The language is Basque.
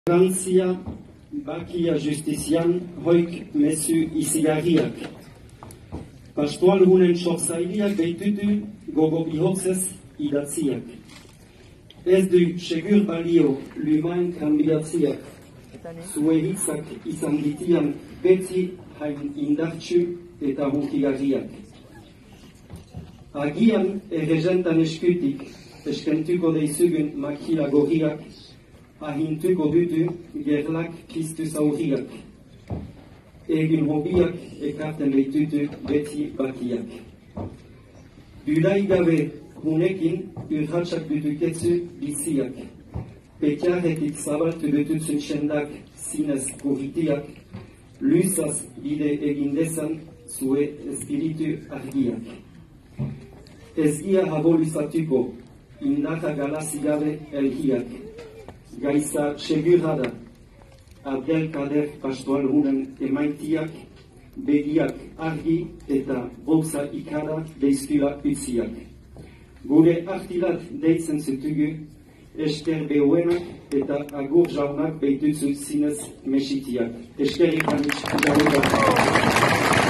Garantzia, bakia justizian, hoik mezu izigarriak. Pastoal hunen sortzaileak behitutu gogo bihotzez idatziak. Ez du segur balio lumain kanbidatziak. Zue hitzak izan ditian beti hain indartsu eta hunkigarriak. Agian erregentan eskutik eskentuko deizugun makila gorriak, ahintuko dutu gerlak piztu zaurriak. Egin hobiak ekarten behitutu beti bakiak. Dudai gabe hunekin urratsak dutuketzu biziak. Pekiaretik zabaltu dututsun txendak zinez kurritiak, luzaz bide egin dezan zue espiritu argiak. Ezgia aboluzatuko, indarra galazi gabe elgiak. Gaiza segurra da, Abdelkader pastoal hunen emaitiak, begiak argi eta bolsa ikara deizkila utziak. Gure artilat deitzen zutugu, esker behuenak eta agur jaunak behitutzu zinez mesitiak. Eskerik anitz,